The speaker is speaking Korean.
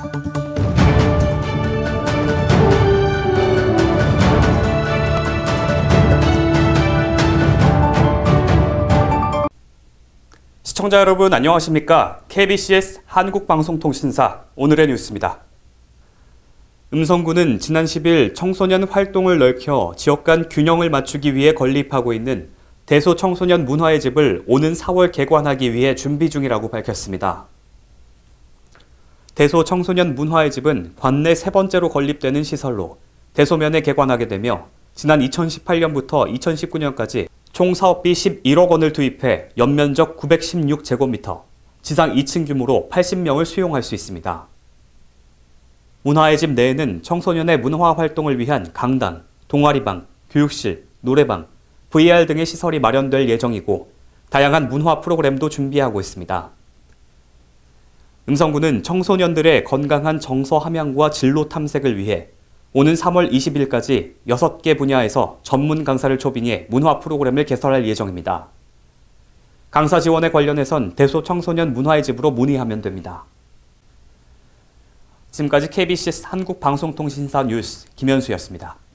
시청자 여러분 안녕하십니까? KBCS 한국방송통신사 오늘의 뉴스입니다. 음성군은 지난 10일 청소년 활동을 넓혀 지역 간 균형을 맞추기 위해 건립하고 있는 대소청소년 문화의 집을 오는 4월 개관하기 위해 준비 중이라고 밝혔습니다. 대소청소년 문화의 집은 관내 세 번째로 건립되는 시설로 대소면에 개관하게 되며 지난 2018년부터 2019년까지 총 사업비 11억 원을 투입해 연면적 916제곱미터, 지상 2층 규모로 80명을 수용할 수 있습니다. 문화의 집 내에는 청소년의 문화 활동을 위한 강당, 동아리방, 교육실, 노래방, VR 등의 시설이 마련될 예정이고 다양한 문화 프로그램도 준비하고 있습니다. 음성군은 청소년들의 건강한 정서 함양과 진로 탐색을 위해 오는 3월 20일까지 6개 분야에서 전문 강사를 초빙해 문화 프로그램을 개설할 예정입니다. 강사 지원에 관련해선 대소청소년 문화의 집으로 문의하면 됩니다. 지금까지 KBCS 한국방송통신사 뉴스 김현수였습니다.